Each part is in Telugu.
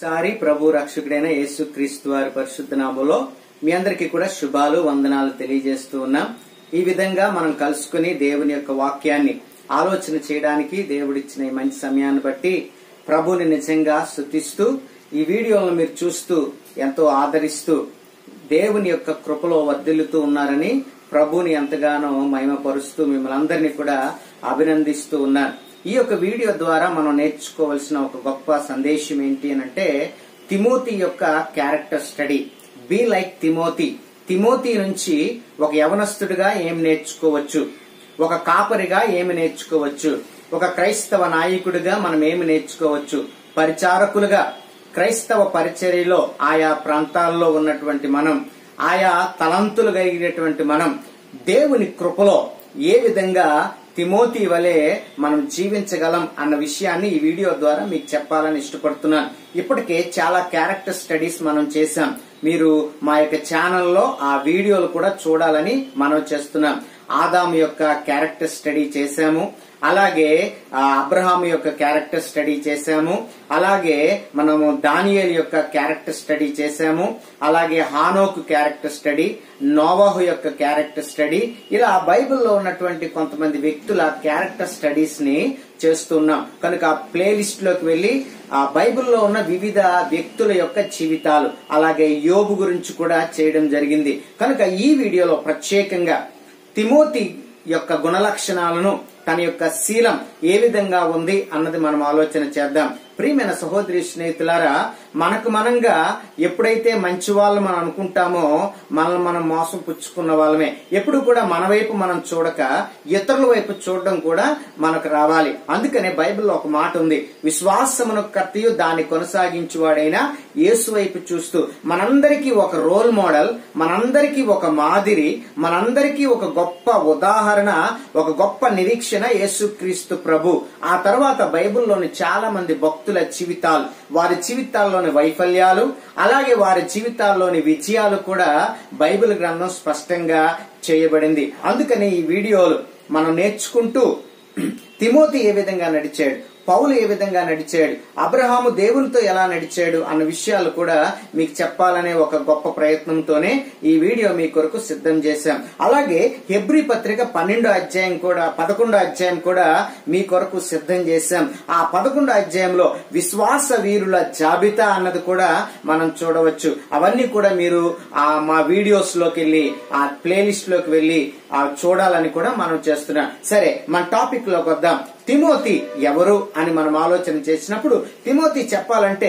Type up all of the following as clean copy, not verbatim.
సారి ప్రభు రక్షకుడైన యేసుక్రీస్తు వారి పరిశుద్ధ నామములో మీ అందరికీ కూడా శుభాలు వందనాలు తెలియజేస్తూ ఉన్నాం. ఈ విధంగా మనం కలుసుకుని దేవుని యొక్క వాక్యాన్ని ఆలోచన చేయడానికి దేవుడిచ్చిన ఈ మంచి సమయాన్ని బట్టి ప్రభుని నిజంగా స్తుతిస్తూ ఈ వీడియోలను మీరు చూస్తూ ఎంతో ఆదరిస్తూ దేవుని యొక్క కృపలో వర్ధిల్లుతూ ఉన్నారని ప్రభుని ఎంతగానో మహిమపరుస్తూ మిమ్మల్ని అందరినీ కూడా అభినందిస్తూ ఉన్నాను. ఈ యొక్క వీడియో ద్వారా మనం నేర్చుకోవాల్సిన ఒక గొప్ప సందేశం ఏంటి అంటే తిమోతి యొక్క character study. Be like Timothy. Timothy నుంచి ఒక యవనస్తుడిగా ఏం నేర్చుకోవచ్చు, ఒక కాపరిగా ఏమి నేర్చుకోవచ్చు, ఒక క్రైస్తవ నాయకుడిగా మనం ఏమి నేర్చుకోవచ్చు, పరిచారకులుగా క్రైస్తవ పరిచర్యలో ఆయా ప్రాంతాల్లో ఉన్నటువంటి మనం, ఆయా తలంతులు కలిగినటువంటి మనం దేవుని కృపలో ఏ విధంగా తిమోతి వలె మనం జీవించగలం అన్న విషయాన్ని ఈ వీడియో ద్వారా మీకు చెప్పాలని ఇష్టపడుతున్నాను. ఇప్పటికే చాలా క్యారెక్టర్ స్టడీస్ మనం చేశాం. మీరు మా యొక్క ఛానల్లో ఆ వీడియోలు కూడా చూడాలని మనం చేస్తున్నాం. ఆదాము యొక్క క్యారెక్టర్ స్టడీ చేశాము, అలాగే అబ్రహాము యొక్క క్యారెక్టర్ స్టడీ చేశాము, అలాగే మనము దానియేలు యొక్క క్యారెక్టర్ స్టడీ చేశాము, అలాగే హానోకు క్యారెక్టర్ స్టడీ, నోవాహు యొక్క క్యారెక్టర్ స్టడీ, ఇలా బైబిల్లో ఉన్నటువంటి కొంతమంది వ్యక్తుల క్యారెక్టర్ స్టడీస్ ని చేస్తున్నాం. కనుక ప్లేలిస్ట్ లోకి వెళ్లి ఆ బైబిల్లో ఉన్న వివిధ వ్యక్తుల యొక్క జీవితాలు, అలాగే యోబు గురించి కూడా చేయడం జరిగింది. కనుక ఈ వీడియోలో ప్రత్యేకంగా తిమోతి యొక్క గుణలక్షణాలను, తన యొక్క శీలం ఏ విధంగా ఉంది అన్నది మనం ఆలోచన చేద్దాం. ప్రియమైన సహోదరి స్నేహితులారా, మనకు మనంగా ఎప్పుడైతే మంచి వాళ్ళు మనం అనుకుంటామో మనల్ని మనం మోసం పుచ్చుకున్న వాళ్ళమే. ఎప్పుడు కూడా మన వైపు మనం చూడక ఇతరుల వైపు చూడడం కూడా మనకు రావాలి. అందుకనే బైబిల్లో ఒక మాట ఉంది, విశ్వాసమును కర్తయు దాన్ని కొనసాగించువాడైనా యేసు వైపు చూస్తూ. మనందరికీ ఒక రోల్ మోడల్, మనందరికీ ఒక మాదిరి, మనందరికీ ఒక గొప్ప ఉదాహరణ, ఒక గొప్ప నిరీక్షణ యేసుక్రీస్తు ప్రభు. ఆ తర్వాత బైబిల్లోని చాలా మంది భక్తుల జీవితాలు, వారి జీవితాల్లోని వైఫల్యాలు, అలాగే వారి జీవితాల్లోని విజయాలు కూడా బైబిల్ గ్రంథం స్పష్టంగా చేయబడింది. అందుకని ఈ వీడియోలు మనం నేర్చుకుంటూ తిమోతి ఏ విధంగా నడిచాడు, పౌలు ఏ విధంగా నడిచాడు, అబ్రహాము దేవునితో ఎలా నడిచాడు అన్న విషయాలు కూడా మీకు చెప్పాలనే ఒక గొప్ప ప్రయత్నంతోనే ఈ వీడియో మీ కొరకు సిద్ధం చేశాం. అలాగే హెబ్రీ పత్రిక 11వ అధ్యాయం కూడా మీ కొరకు సిద్ధం చేశాం. ఆ 11వ అధ్యాయంలో విశ్వాస వీరుల జాబితా అన్నది కూడా మనం చూడవచ్చు. అవన్నీ కూడా మీరు మా వీడియోస్ లోకి వెళ్ళి ఆ ప్లేలిస్ట్ లోకి వెళ్ళి చూడాలని కూడా మనం చేస్తున్నాం. సరే, మన టాపిక్ లోకి వద్దాం. తిమోతి ఎవరు అని మనం ఆలోచన చేసినప్పుడు, తిమోతి చెప్పాలంటే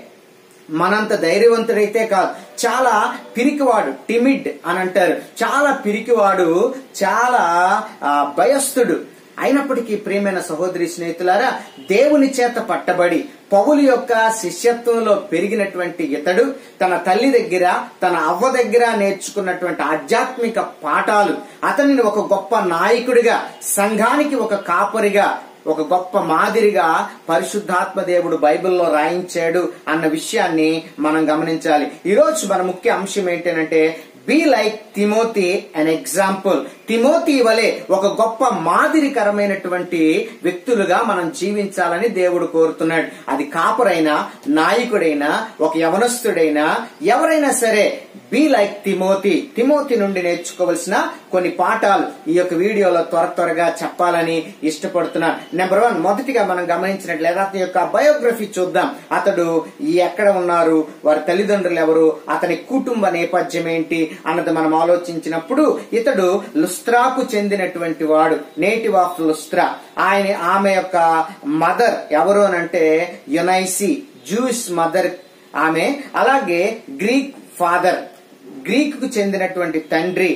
మనంత ధైర్యవంతుడైతే కాదు, చాలా పిరికివాడు, టిమిడ్ అని అంటారు. చాలా పిరికివాడు, చాలా భయస్థుడు. అయినప్పటికీ ప్రియమైన సహోదరి స్నేహితులారా, దేవుని చేత పట్టబడి పౌలు యొక్క శిష్యత్వంలో పెరిగినటువంటి ఇతడు తన తల్లి దగ్గర, తన అవ్వ దగ్గర నేర్చుకున్నటువంటి ఆధ్యాత్మిక పాఠాలు అతనిని ఒక గొప్ప నాయకుడిగా, సంఘానికి ఒక కాపరిగా, ఒక గొప్ప మాదిరిగా పరిశుద్ధాత్మ దేవుడు బైబిల్లో రాయించాడు అన్న విషయాన్ని మనం గమనించాలి. ఈరోజు మన ముఖ్య అంశం ఏంటంటే be like Timothy an example. Timothy వలె ఒక గొప్ప మాదిరికరమైనటువంటి వ్యక్తులుగా మనం జీవించాలని దేవుడు కోరుతున్నాడు. అది కాపరైనా, నాయకుడైనా, ఒక యవనస్తుడైనా, ఎవరైనా సరే బీ లైక్ తిమోతి. తిమోతి నుండి నేర్చుకోవాల్సిన కొన్ని పాఠాలు ఈ యొక్క వీడియోలో త్వరగా చెప్పాలని ఇష్టపడుతున్నా. నెంబర్ 1, మొదటిగా మనం గమనించినట్లయితే అతని యొక్క బయోగ్రఫీ చూద్దాం. అతడు ఎక్కడ ఉన్నారు, వారి తల్లిదండ్రులు ఎవరు, అతని కుటుంబ నేపథ్యం ఏంటి అన్నది మనం ఆలోచించినప్పుడు, ఇతడు లుస్త్రాకు చెందినటువంటి వాడు, నేటివ్ ఆఫ్ లుస్త్రా. ఆమె యొక్క మదర్ ఎవరు అనంటే యునైసి, జూయిష్ మదర్ ఆమె. అలాగే గ్రీక్ ఫాదర్, గ్రీక్ కు చెందినటువంటి తండ్రి.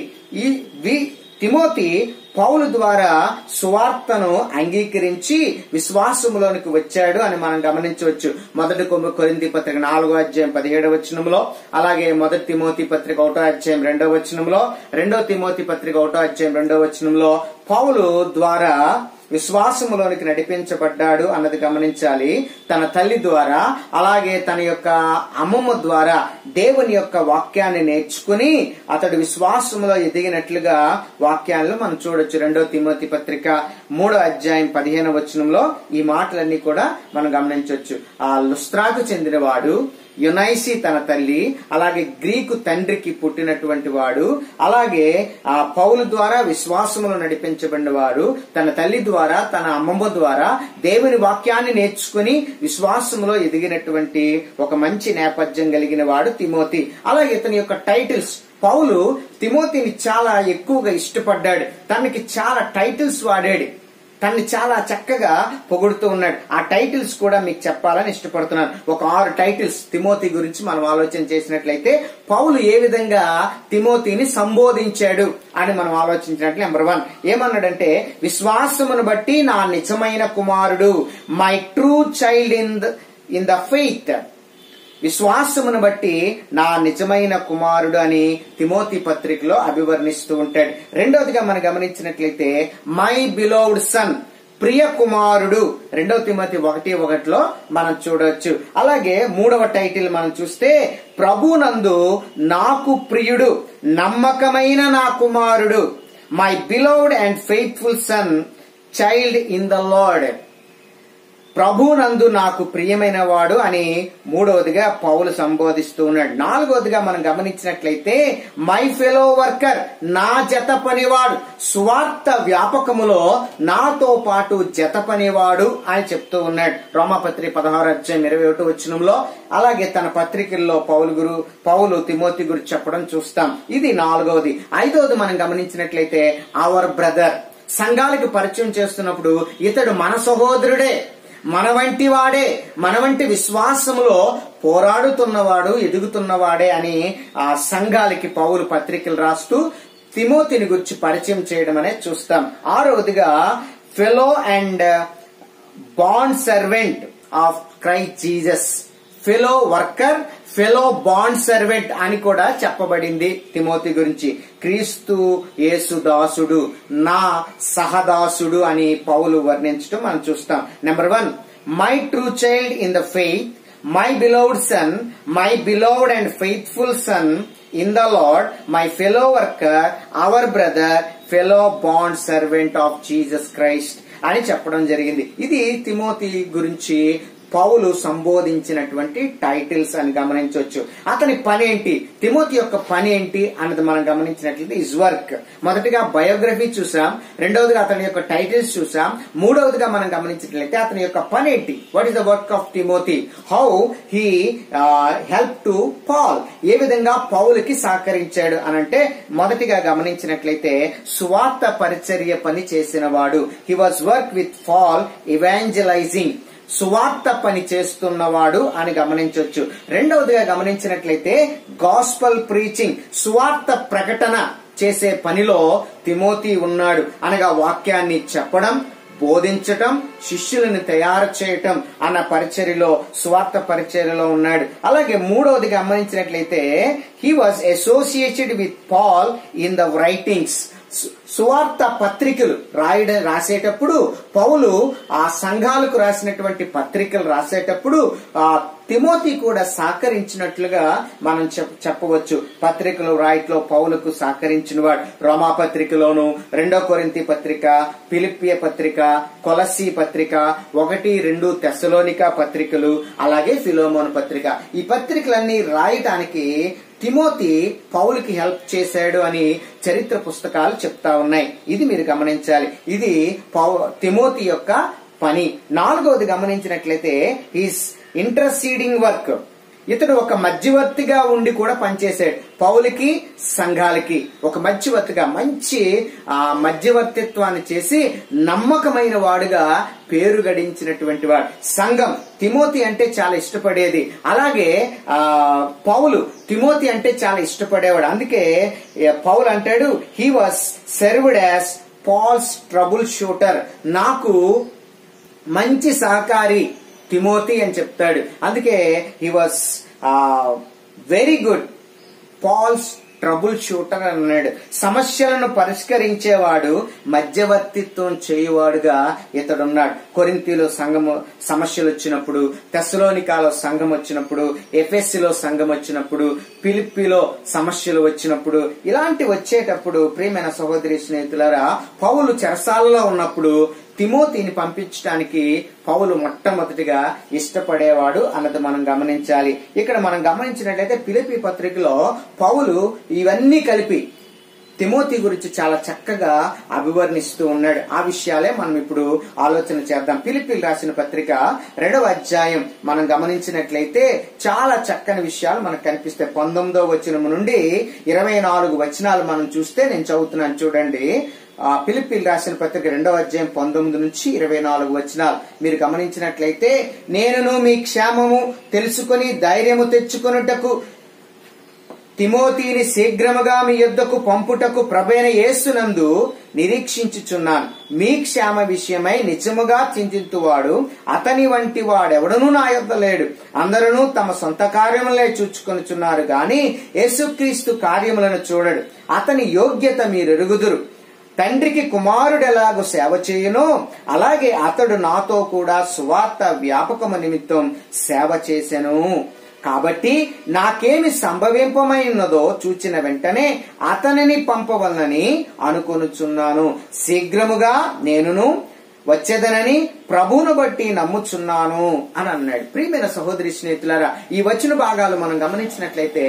తిమోతి పౌలు ద్వారా సువార్తను అంగీకరించి విశ్వాసములోనికి వచ్చాడు అని మనం గమనించవచ్చు. 1 కొరింథీ పత్రిక 4వ అధ్యాయం 17వ వచనంలో, అలాగే 1 తిమోతి పత్రిక 1వ అధ్యాయం 2వ వచనంలో, 2 తిమోతి పత్రిక 1వ అధ్యాయం 2వ వచనంలో పౌలు ద్వారా విశ్వాసములోనికి నడిపించబడ్డాడు అన్నది గమనించాలి. తన తల్లి ద్వారా అలాగే తన యొక్క అమ్మమ్మ ద్వారా దేవుని యొక్క వాక్యాన్ని నేర్చుకుని అతడు విశ్వాసములో ఎదిగినట్లుగా వాక్యాలను మనం చూడొచ్చు. 2 తిమోతి పత్రిక 3వ అధ్యాయం 15వ వచనంలో ఈ మాటలన్నీ కూడా మనం గమనించవచ్చు. ఆ లుస్త్రాకు చెందినవాడు, యునైసి తన తల్లి, అలాగే గ్రీకు తండ్రికి పుట్టినటువంటి వాడు, అలాగే ఆ పౌలు ద్వారా విశ్వాసములో నడిపించబడిన వాడు, తన తల్లి ద్వారా తన అమ్మమ్మ ద్వారా దేవుని వాక్యాన్ని నేర్చుకుని విశ్వాసములో ఎదిగినటువంటి ఒక మంచి నేపథ్యం కలిగిన వాడు తిమోతి. అలాగే ఇతని యొక్క టైటిల్స్, పౌలు తిమోతిని చాలా ఎక్కువగా ఇష్టపడ్డాడు, తనకి చాలా టైటిల్స్ వాడాడు, తన్ని చాలా చక్కగా పొగుడుతూ ఉన్నాడు. ఆ టైటిల్స్ కూడా మీకు చెప్పాలని ఇష్టపడుతున్నాను. ఒక 6 టైటిల్స్ తిమోతి గురించి మనం ఆలోచన చేసినట్లయితే పౌలు ఏ విధంగా తిమోతిని సంబోధించాడు అని మనం ఆలోచించినట్లు, నెంబర్ 1 ఏమన్నాడంటే, విశ్వాసమును బట్టి నా నిజమైన కుమారుడు, my true child in the faith. విశ్వాసమును బట్టి నా నిజమైన కుమారుడు అని తిమోతి పత్రికలో అభివర్ణిస్తూ ఉంటాడు. రెండవదిగా మనం గమనించినట్లయితే మై బిలోవ్డ్ సన్, ప్రియ కుమారుడు, 2 తిమోతి 1:1 మనం చూడొచ్చు. అలాగే 3వ టైటిల్ మనం చూస్తే ప్రభునందు నాకు ప్రియుడు, నమ్మకమైన నా కుమారుడు, my beloved and faithful son, child in the Lord. ప్రభునందు నాకు ప్రియమైన వాడు అని 3వదిగా పౌలు సంబోధిస్తూ ఉన్నాడు. 4వదిగా మనం గమనించినట్లయితే మై ఫెలో వర్కర్, నా జత పనివాడు, సువార్త వ్యాపకములో నాతో పాటు జత పనివాడు అని చెప్తూ ఉన్నాడు. రోమాపత్రిక 16వ అధ్యాయం 21వ వచనంలో. అలాగే తన పత్రికల్లో పౌలు తిమోతి గురించి చెప్పడం చూస్తాం. ఇది 4వది. 5వది మనం గమనించినట్లయితే అవర్ బ్రదర్, సంఘాలకు పరిచయం చేస్తున్నప్పుడు ఇతడు మన సహోదరుడే, మన వంటి వాడే, మన వంటి విశ్వాసములో పోరాడుతున్నవాడు, ఎదుగుతున్నవాడే అని ఆ సంఘాలకి పౌలు పత్రికలు రాస్తూ తిమోతిని గురించి పరిచయం చేయడం అనేది చూస్తాం. 6వదిగా fellow and bond servant of Christ Jesus, fellow worker, fellow bond servant అని కూడా చెప్పబడింది తిమోతి గురించి. క్రీస్తు యేసు దాసుడు, నా సహదాసుడు అని పౌలు వర్ణించడం మనం చూస్తాం. Number 1 my true child in the faith, my beloved son, my beloved and faithful son in the Lord, my fellow worker, our brother, fellow bond servant of Jesus Christ అని చెప్పడం జరిగింది. ఇది తిమోతి గురించి పౌలు సంబోధించినటువంటి టైటిల్స్ అని గమనించవచ్చు. అతని పని ఏంటి, తిమోతి యొక్క పని ఏంటి అన్నది మనం గమనించినట్లయితే ఇస్ వర్క్. మొదటిగా బయోగ్రఫీ చూసాం, రెండవదిగా అతని యొక్క టైటిల్స్ చూసాం, 3వదిగా మనం గమనించినట్లయితే అతని యొక్క పని ఏంటి, what is the work of Timothy, how he help to Paul, ఏ విధంగా పౌలుకి సహకరించాడు అనంటే మొదటిగా గమనించినట్లయితే సువార్త పరిచర్య పని చేసిన వాడు. He was work with Paul evangelizing, సువార్త పని చేస్తున్నవాడు అని గమనించవచ్చు. రెండవదిగా గమనించినట్లయితే గాస్పల్ ప్రీచింగ్, సువార్త ప్రకటన చేసే పనిలో తిమోతి ఉన్నాడు. అనగా వాక్యాన్ని చెప్పడం, బోధించటం, శిష్యులను తయారు చేయటం అన్న పరిచర్యలో, సువార్త పరిచర్యలో ఉన్నాడు. అలాగే 3వదిగా గమనించినట్లయితే he was associated with Paul in the writings, సువార్త పత్రికలు రాసేటప్పుడు పౌలు ఆ సంఘాలకు రాసినటువంటి పత్రికలు రాసేటప్పుడు ఆ తిమోతి కూడా సహకరించినట్లుగా మనం చెప్పవచ్చు. పత్రికలు రాయట్లో పౌలుకు సహకరించిన వాడు. రోమా పత్రికలోను, 2 కొరింథీ పత్రిక, ఫిలిప్పీ పత్రిక, కొలస్సీ పత్రిక, 1, 2 తెస్సలోనిక పత్రికలు, అలాగే ఫిలోమోను పత్రిక, ఈ పత్రికలన్నీ రాయటానికి తిమోతి పౌలుకి హెల్ప్ చేశాడు అని చరిత్ర పుస్తకాలు చెప్తా ఉన్నాయి. ఇది మీరు గమనించాలి. ఇది తిమోతి యొక్క పని. 4వది గమనించినట్లయితే హిస్ ఇంటర్సీడింగ్ వర్క్, ఇతడు ఒక మధ్యవర్తిగా ఉండి కూడా పనిచేశాడు. పౌలుకి సంఘాలకి ఒక మధ్యవర్తిగా మంచి మధ్యవర్తిత్వాన్ని చేసి నమ్మకమైన వాడుగా పేరు గడించినటువంటి వాడు. సంఘం తిమోతి అంటే చాలా ఇష్టపడేది. అలాగే పౌలు తిమోతి అంటే చాలా ఇష్టపడేవాడు. అందుకే పౌలు అంటాడు, he was served as Paul's troubleshooter, నాకు మంచి సహకారి తిమోతి అని చెప్తాడు. అందుకే he was very good Paul's troubleshooter అన్నాడు. సమస్యలను పరిష్కరించేవాడు, మధ్యవర్తిత్వం చేయువాడుగా ఇతడున్నాడు. కొరింథీలో సంఘము సమస్యలు వచ్చినప్పుడు, తెస్సలోనికాలో సంఘం వచ్చినప్పుడు, ఎఫెసీలో సంఘం వచ్చినప్పుడు, ఫిలిప్పీలో సమస్యలు వచ్చినప్పుడు, ఇలాంటి వచ్చేటప్పుడు ప్రియమైన సహోదరి స్నేహితులారా, పౌలు చెరసాలలో ఉన్నప్పుడు తిమోతిని పంపించడానికి పౌలు మొట్టమొదటిగా ఇష్టపడేవాడు అన్నది మనం గమనించాలి. ఇక్కడ మనం గమనించినట్లయితే ఫిలిప్పీ పత్రికలో పౌలు ఇవన్నీ కలిపి తిమోతి గురించి చాలా చక్కగా అభివర్ణిస్తూ ఉన్నాడు. ఆ విషయాలే మనం ఇప్పుడు ఆలోచన చేద్దాం. ఫిలిప్పీలు రాసిన పత్రిక 2వ అధ్యాయం మనం గమనించినట్లయితే చాలా చక్కని విషయాలు మనకు కనిపిస్తాయి. 19వ వచనం నుండి 24 వచనాలు మనం చూస్తే నేను చదువుతున్నాను చూడండి. ఫిలిప్పీలు రాసిన పత్రిక 2వ అధ్యాయం 19 నుంచి 24 వచనాలు మీరు గమనించినట్లయితే, నేనును మీ క్షేమము తెలుసుకొని ధైర్యము తెచ్చుకొనుటకు తిమోతిని శీఘ్రముగా మీ యొద్దకు పంపుటకు ప్రభువైన యేసునందు నిరీక్షించుచున్నాను. మీ క్షేమ విషయమై నిజముగా చింతింతువాడు అతని వంటి వాడెవడనూ నా యొద్ద లేడు. అందరూ తమ సొంత కార్యములే చూచుకొనుచున్నారు గాని యేసుక్రీస్తు కార్యములను చూడడు. అతని యోగ్యత మీరెరుగుదురు. తండ్రికి కుమారుడు ఎలాగో సేవ చేయునో అలాగే అతడు నాతో కూడా సువార్త వ్యాపకము నిమిత్తం సేవ చేసెను. కాబట్టి నాకేమి సంభవింపమైనదో చూచిన వెంటనే అతనిని పంపవలనని అనుకొనుచున్నాను. శీఘ్రముగా నేనును వచ్చేదనని ప్రభువును బట్టి నమ్ముచున్నాను అని అన్నాడు. ప్రియమైన సహోదరి స్నేహితులారా, ఈ వచ్చిన భాగాలు మనం గమనించినట్లయితే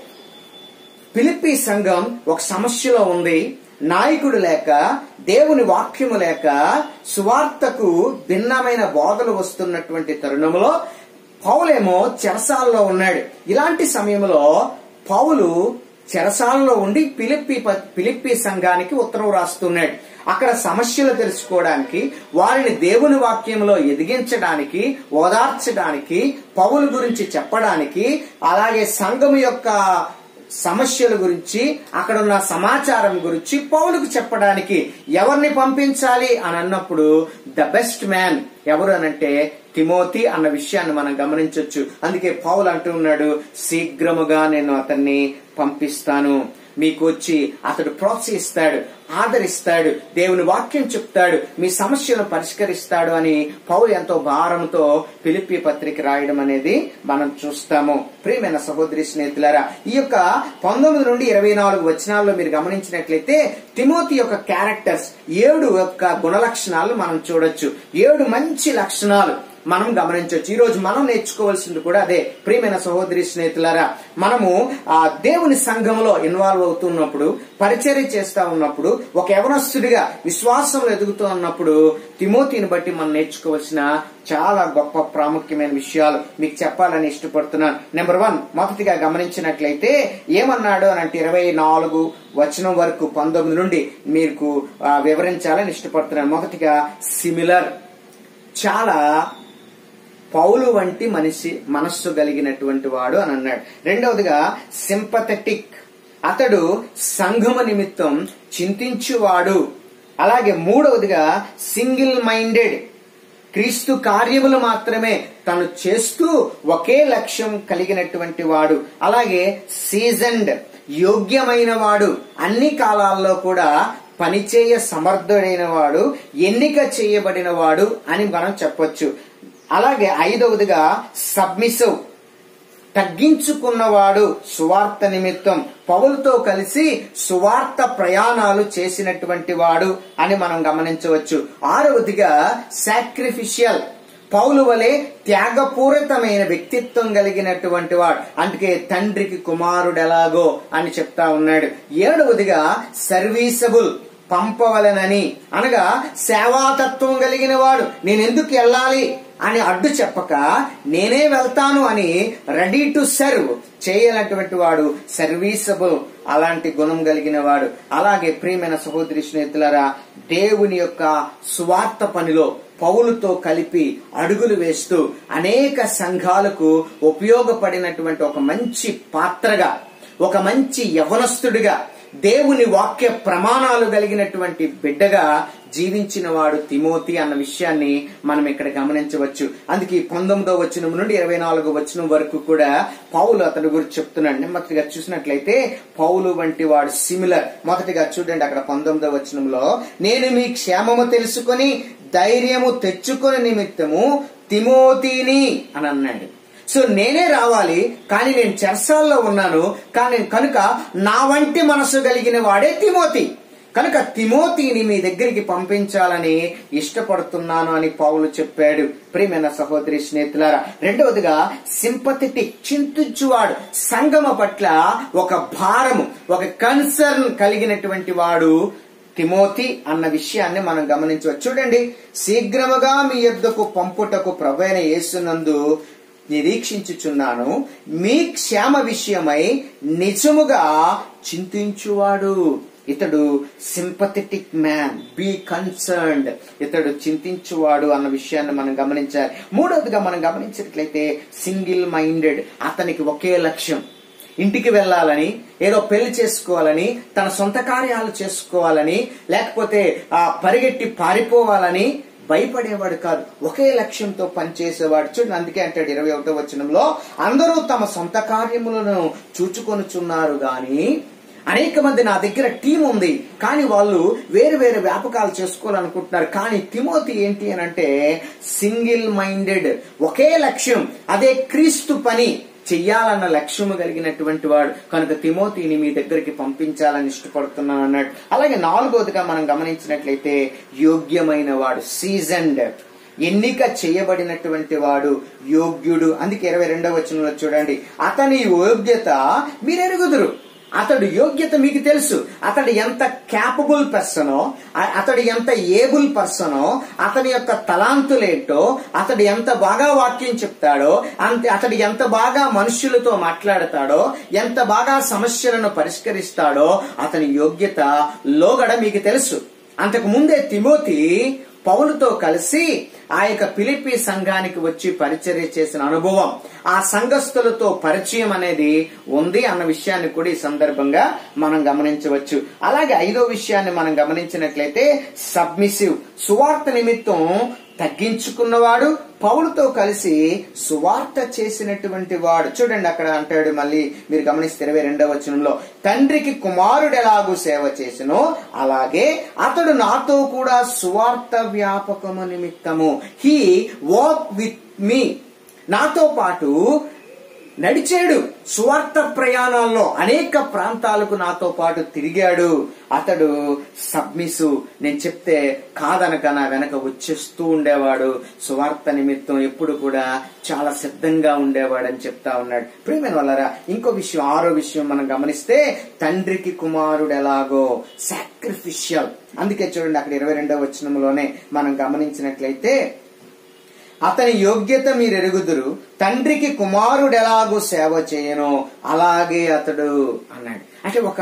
ఫిలిప్పీ సంఘం ఒక సమస్యలో ఉంది. నాయకుడు లేక, దేవుని వాక్యము లేక, సువార్తకు భిన్నమైన బోధలు వస్తున్నటువంటి తరుణంలో పౌలేమో చెరసాలలో ఉన్నాడు. ఇలాంటి సమయంలో పౌలు చెరసాలలో ఉండి ఫిలిప్పీ సంఘానికి ఉత్తరం రాస్తున్నాడు. అక్కడ సమస్యలు తెలుసుకోవడానికి, వారిని దేవుని వాక్యంలో ఎదిగించడానికి, ఓదార్చడానికి, పౌలు గురించి చెప్పడానికి, అలాగే సంఘం యొక్క సమస్యల గురించి, అక్కడ ఉన్న సమాచారం గురించి పౌలుకు చెప్పడానికి ఎవరిని పంపించాలి అని అన్నప్పుడు ద బెస్ట్ మ్యాన్ ఎవరు అనంటే తిమోతి అన్న విషయాన్ని మనం గమనించవచ్చు. అందుకే పౌలు అంటూ ఉన్నాడు, శీఘ్రముగా నేను అతన్ని పంపిస్తాను. మీకు వచ్చి అతడు ప్రోత్సహిస్తాడు, ఆదరిస్తాడు, దేవుని వాక్యం చెప్తాడు, మీ సమస్యలను పరిష్కరిస్తాడు అని పౌలు ఎంతో భారంతో ఫిలిప్పీ పత్రిక రాయడం అనేది మనం చూస్తాము. ప్రియమైన సహోదరి స్నేహితులారా, ఈ యొక్క 19 నుండి 24 వచనాల్లో మీరు గమనించినట్లయితే తిమోతి యొక్క క్యారెక్టర్స్ 7 యొక్క గుణ లక్షణాలు మనం చూడొచ్చు. 7 మంచి లక్షణాలు మనం గమనించవచ్చు. ఈ రోజు మనం నేర్చుకోవాల్సింది కూడా అదే. ప్రియమైన సహోదరి స్నేహితులారా, మనము దేవుని సంఘంలో ఇన్వాల్వ్ అవుతున్నప్పుడు, పరిచర్య చేస్తా ఉన్నప్పుడు, ఒక యవనస్తుడిగా విశ్వాసంలో ఎదుగుతూ ఉన్నప్పుడు తిమోతిని బట్టి మనం నేర్చుకోవాల్సిన చాలా గొప్ప ప్రాముఖ్యమైన విషయాలు మీకు చెప్పాలని ఇష్టపడుతున్నాను. నెంబర్ 1, మొదటిగా గమనించినట్లయితే ఏమన్నాడు అని అంటే 24 వచనం వరకు 19 నుండి మీకు వివరించాలని ఇష్టపడుతున్నాను. మొదటిగా సిమిలర్, చాలా పౌలు వంటి మనస్సు కలిగినటువంటి వాడు అని అన్నాడు. రెండవదిగా సింపథెటిక్, అతడు సంఘము నిమిత్తం చింతించువాడు. అలాగే మూడవదిగా సింగిల్ మైండెడ్, క్రీస్తు కార్యములు మాత్రమే తను చేస్తూ ఒకే లక్ష్యం కలిగినటువంటి వాడు. అలాగే సీజన్డ్, యోగ్యమైన వాడు, అన్ని కాలాల్లో కూడా పనిచేయ సమర్థుడైన వాడు, ఎన్నిక చేయబడిన వాడు అని మనం చెప్పొచ్చు. అలాగే ఐదవదిగా సబ్మిసివ్, తగ్గించుకున్నవాడు, సువార్త నిమిత్తం పౌలుతో కలిసి సువార్త ప్రయాణాలు చేసినటువంటి వాడు అని మనం గమనించవచ్చు. ఆరవదిగా సాక్రిఫిషియల్, పౌలు వలె త్యాగపూరితమైన వ్యక్తిత్వం కలిగినటువంటి వాడు, అందుకే తండ్రికి కుమారుడు ఎలాగో అని చెప్తా ఉన్నాడు. ఏడవదిగా సర్వీసబుల్, పంపవలనని, అనగా సేవాతత్వం కలిగిన వాడు, నేనెందుకు వెళ్ళాలి అని అడ్డు చెప్పక నేనే వెళ్తాను అని రెడీ టు సర్వ్ చేయనటువంటి వాడు సర్వీసబుల్, అలాంటి గుణం కలిగిన వాడు. అలాగే ప్రియమైన సహోదరి స్నేహితులారా, దేవుని యొక్క సువార్త పనిలో పౌలుతో కలిపి అడుగులు వేస్తూ అనేక సంఘాలకు ఉపయోగపడినటువంటి ఒక మంచి పాత్రగా, ఒక మంచి యవనస్తుడిగా, దేవుని వాక్య ప్రమాణాలు కలిగినటువంటి బిడ్డగా జీవించిన వాడు తిమోతి అన్న విషయాన్ని మనం ఇక్కడ గమనించవచ్చు. అందుకే 19వ వచనం నుండి 24వ వచనం వరకు కూడా పౌలు అతని గురించి చెప్తున్నాడు. నెమ్మదిగా చూసినట్లయితే పౌలు వంటి వాడు సిమిలర్. మొదటిగా చూడండి, అక్కడ 19వ వచనంలో, నేను మీ క్షేమము తెలుసుకొని ధైర్యము తెచ్చుకొని నిమిత్తము తిమోతిని అని అన్నాడు. సో నేనే రావాలి, కానీ నేను చెరసాల్లో ఉన్నాను, కానీ కనుక నా వంటి మనసు కలిగిన వాడే తిమోతి, కనుక తిమోతిని మీ దగ్గరికి పంపించాలని ఇష్టపడుతున్నాను అని పౌలు చెప్పాడు. ప్రియమైన సహోదరి స్నేహితులారా, రెండవదిగా సింపథెటిక్, చింతించువాడు, సంగమ పట్ల ఒక భారము, ఒక కన్సర్న్ కలిగినటువంటి వాడు తిమోతి అన్న విషయాన్ని మనం గమనించవచ్చు. చూడండి, శీఘ్రముగా మీ యొద్దకు పంపుటకు ప్రభువైన యేసునందు నిరీక్షించుచున్నాను, మీ క్షేమ విషయమై నిజముగా చింతించువాడు. ఇతడు సింపథెటిక్ మ్యాన్, బీ కన్సర్న్డ్, ఇతడు చింతించువాడు అన్న విషయాన్ని మనం గమనించాలి. మూడవదిగా మనం గమనించినట్లయితే సింగిల్ మైండెడ్, అతనికి ఒకే లక్ష్యం, ఇంటికి వెళ్లాలని, ఏదో పెళ్లి చేసుకోవాలని, తన సొంత కార్యాలు చేసుకోవాలని, లేకపోతే పరిగెట్టి పారిపోవాలని భయపడేవాడు కాదు. ఒకే లక్ష్యంతో పనిచేసేవాడు. చూడండి, అందుకే అంటాడు 21వ వచనంలో, అందరూ తమ సొంత కార్యములను చూచుకొనుచున్నారు గాని అనేక మంది నా దగ్గర టీం ఉంది, కానీ వాళ్ళు వేరు వేరు వ్యాపకాలు చేసుకోవాలనుకుంటున్నారు. కానీ తిమోతి ఏంటి అని అంటే సింగిల్ మైండెడ్, ఒకే లక్ష్యం, అదే క్రీస్తు పని చెయ్యాలన్న లక్ష్యము కలిగినటువంటి వాడు. కనుక తిమోతిని మీ దగ్గరికి పంపించాలని ఇష్టపడుతున్నాను అన్నాడు. అలాగే 4వదిగా మనం గమనించినట్లయితే యోగ్యమైన వాడు, సీజన్డ్, ఎన్నిక చేయబడినటువంటి వాడు, యోగ్యుడు. అందుకే 22వ వచనంలో చూడండి, అతని యోగ్యత మీరెరుగుదురు. అతడు యోగ్యత మీకు తెలుసు. అతడు ఎంత క్యాపబుల్ పర్సనో, అతడు ఎంత ఏబుల్ పర్సనో, అతని యొక్క తలాంతులేంటో, అతడు ఎంత బాగా వాక్యం చెప్తాడో, అతడు ఎంత బాగా మనుషులతో మాట్లాడతాడో, ఎంత బాగా సమస్యలను పరిష్కరిస్తాడో, అతని యోగ్యత లోగడ మీకు తెలుసు. అంతకు ముందే తిమోతి పౌలుతో కలిసి ఆ యొక్క ఫిలిప్పీ సంఘానికి వచ్చి పరిచర్య చేసిన అనుభవం, ఆ సంఘస్థులతో పరిచయం అనేది ఉంది అన్న విషయాన్ని కూడా ఈ సందర్భంగా మనం గమనించవచ్చు. అలాగే 5వ విషయాన్ని మనం గమనించినట్లయితే సబ్మిసివ్, సువార్త నిమిత్తం తగ్గించుకున్నవాడు, పౌలుతో కలిసి సువార్త చేసినటువంటి వాడు. చూడండి, అక్కడ అంటాడు, మళ్ళీ మీరు గమనిస్తే 22వ వచనంలో, తండ్రికి కుమారుడు ఎలాగూ సేవ చేసినో అలాగే అతడు నాతో కూడా సువార్త వ్యాపకము నిమిత్తము, హీ వాక్ విత్ మీ, నాతో పాటు నడిచాడు. సువార్త ప్రయాణాల్లో అనేక ప్రాంతాలకు నాతో పాటు తిరిగాడు. అతడు సబ్మిసు, నేను చెప్తే కాదనక నా వెనక వచ్చేస్తూ ఉండేవాడు. సువార్త నిమిత్తం ఎప్పుడు కూడా చాలా సిద్ధంగా ఉండేవాడు అని చెప్తా ఉన్నాడు. ప్రియమైన వాళ్ళారా, ఇంకో విషయం, 6వ విషయం మనం గమనిస్తే తండ్రికి కుమారుడు ఎలాగో, సాక్రిఫిషియల్. అందుకే చూడండి, అక్కడ 22వ వచనంలోనే మనం గమనించినట్లయితే, అతని యోగ్యత మీరెరుగుదురు, తండ్రికి కుమారుడు ఎలాగూ సేవ చేయనో అలాగే అతడు అన్నాడు. అంటే ఒక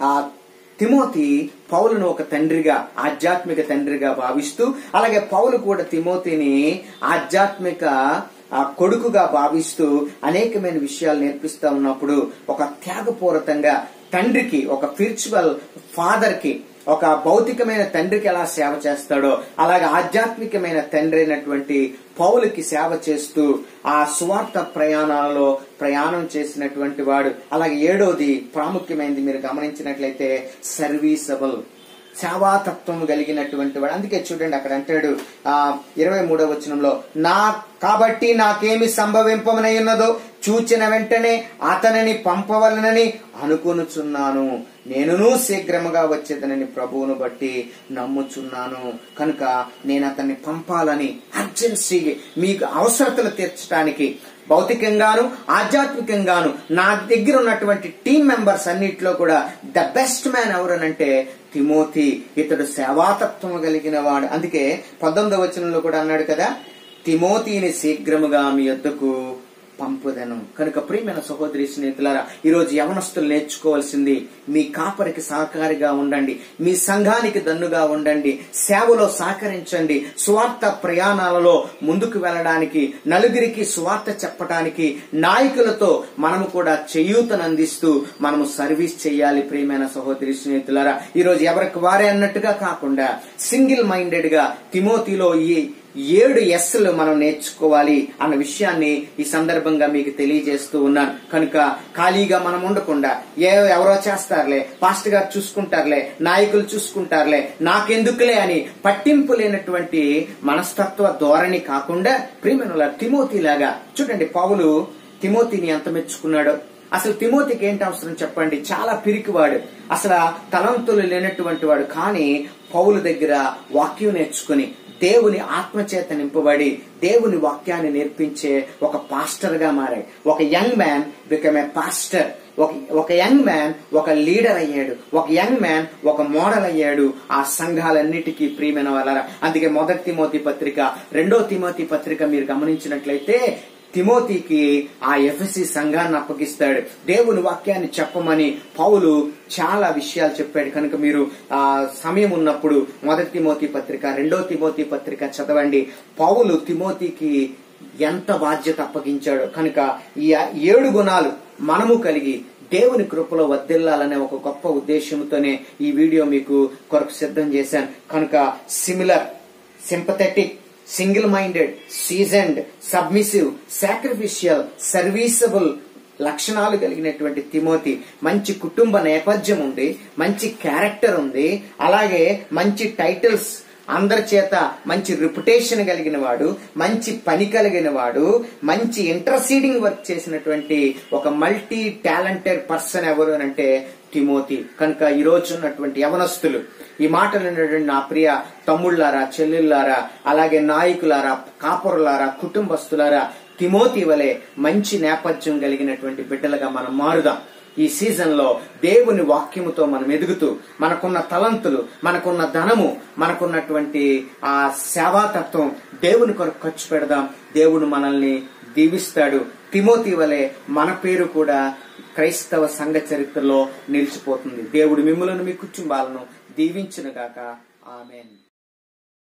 తిమోతి పౌలును ఒక తండ్రిగా, ఆధ్యాత్మిక తండ్రిగా భావిస్తూ, అలాగే పౌలు కూడా తిమోతిని ఆధ్యాత్మిక కొడుకుగా భావిస్తూ అనేకమైన విషయాలు నేర్పిస్తా ఉన్నప్పుడు, ఒక త్యాగపూరితంగా తండ్రికి, ఒక స్పిరిచువల్ ఫాదర్ కి, ఒక భౌతికమైన తండ్రికి ఎలా సేవ చేస్తాడో అలాగే ఆధ్యాత్మికమైన తండ్రి అయినటువంటి పౌలుకి సేవ చేస్తూ ఆ సువార్త ప్రయాణాలలో ప్రయాణం చేసినటువంటి వాడు. అలాగే 7వది ప్రాముఖ్యమైనది మీరు గమనించినట్లయితే సర్వీసబుల్, సేవాతత్వం కలిగినటువంటి వాడు. అందుకే చూడండి, అక్కడ అంటాడు 23వ వచనంలో, కాబట్టి నాకేమి సంభవింపమనై ఉన్నదో చూచిన వెంటనే అతనిని పంపవలనని అనుకొనుచున్నాను, నేనును శీఘ్రముగా వచ్చేదనని ప్రభువును బట్టి నమ్ముచున్నాను. కనుక నేను అతన్ని పంపాలని, అర్జెన్సీ, మీకు అవసరతలు తీర్చడానికి భౌతికంగాను ఆధ్యాత్మికంగాను నా దగ్గర ఉన్నటువంటి టీం మెంబర్స్ అన్నిట్లో కూడా ద బెస్ట్ మ్యాన్ ఎవరనంటే తిమోతి. ఇతడు సేవాతత్వం కలిగిన వాడు. అందుకే 19వ వచనంలో కూడా అన్నాడు కదా, తిమోతిని శీఘ్రముగా మీ యొద్దకు పంపుదను. కనుక ప్రియమైన సహోదరి స్నేహితులారా, ఈరోజు యవనస్తులు నేర్చుకోవాల్సింది, మీ కాపరికి సహకారిగా ఉండండి, మీ సంఘానికి దన్నుగా ఉండండి, సేవలో సహకరించండి, స్వార్థ ప్రయాణాలలో ముందుకు వెళ్ళడానికి, నలుగురికి స్వార్థ చెప్పడానికి నాయకులతో మనము కూడా చేయూతనందిస్తూ మనము సర్వీస్ చేయాలి. ప్రియమైన సహోదరి స్నేహితులారా, ఈరోజు ఎవరికి వారే అన్నట్టుగా కాకుండా సింగిల్ మైండెడ్ గా తిమోతిలో ఈ 7 Sలు మనం నేర్చుకోవాలి అన్న విషయాన్ని ఈ సందర్భంగా మీకు తెలియజేస్తూ ఉన్నాను. కనుక ఖాళీగా మనం ఉండకుండా ఎవరో చేస్తారులే, పాస్టర్ గారు చూసుకుంటారులే, నాయకులు చూసుకుంటారులే, నాకెందుకులే అని పట్టింపు లేనటువంటి మనస్తత్వ ధోరణి కాకుండా ప్రియమైన తిమోతిలాగా చూడండి. పౌలు తిమోతిని ఎంత మెచ్చుకున్నాడో. అసలు తిమోతికి ఏంటి అవసరం చెప్పండి? చాలా పిరికివాడు, అసలు తలంతులు లేనటువంటి వాడు. కానీ పౌలు దగ్గర వాక్యం నేర్చుకుని దేవుని ఆత్మచేత నింపబడి దేవుని వాక్యాన్ని నేర్పించే ఒక పాస్టర్ గా మారాడు. ఒక young man become a pastor. ఒక యంగ్ మ్యాన్ ఒక లీడర్ అయ్యాడు. ఒక యంగ్ మ్యాన్ ఒక మోడల్ అయ్యాడు ఆ సంఘాలన్నిటికీ. ప్రియమైన వాళ్ళారా, అందుకే 1 తిమోతి పత్రిక 2 తిమోతి పత్రిక మీరు గమనించినట్లయితే తిమోతికి ఆ ఎఫెసీ సంఘాన్ని అప్పగిస్తాడు. దేవుని వాక్యాన్ని చెప్పమని పౌలు చాలా విషయాలు చెప్పాడు. కనుక మీరు ఆ సమయం ఉన్నప్పుడు 1 తిమోతి పత్రిక 2 తిమోతి పత్రిక చదవండి. పౌలు తిమోతికి ఎంత బాధ్యత అప్పగించాడు. కనుక ఈ 7 గుణాలు మనము కలిగి దేవుని కృపలో వర్ధిల్లాలనే ఒక గొప్ప ఉద్దేశంతోనే ఈ వీడియో మీకు కొరకు సిద్ధం చేశాను. కనుక similar, sympathetic, single minded, seasoned, submissive, sacrificial, serviceable లక్షణాలు కలిగినటువంటి తిమోతి మంచి కుటుంబ నేపథ్యం ఉంది, మంచి క్యారెక్టర్ ఉంది, అలాగే మంచి టైటిల్స్, అందరి చేత మంచి రిప్యుటేషన్ కలిగిన వాడు, మంచి పని కలిగిన వాడు, మంచి ఇంటర్సీడింగ్ వర్క్ చేసినటువంటి ఒక మల్టీ టాలెంటెడ్ పర్సన్ ఎవరు అంటే తిమోతి. కనుక ఈ రోజు ఉన్నటువంటి యవనస్తులు ఈ మాటలు విన్నటువంటి నా ప్రియ తమ్ముళ్లారా, చెల్లెళ్లారా, అలాగే నాయకులారా, కాపురులారా, కుటుంబస్తులారా, తిమోతి వలె మంచి నేపథ్యం కలిగినటువంటి బిడ్డలుగా మనం మారుదాం. ఈ సీజన్ లో దేవుని వాక్యముతో మనం ఎదుగుతూ మనకున్న తలంతులు, మనకున్న ధనము, మనకున్నటువంటి ఆ సేవాతత్వం దేవుని కొరకు ఖర్చు పెడదాం. దేవుడు మనల్ని దీవిస్తాడు. తిమోతి వలె మన పేరు కూడా క్రైస్తవ సంఘ చరిత్రలో నిలిచిపోతుంది. దేవుడు మిమ్ములను మీ కుటుంబాలను దీవించునుగాక. ఆమేన్.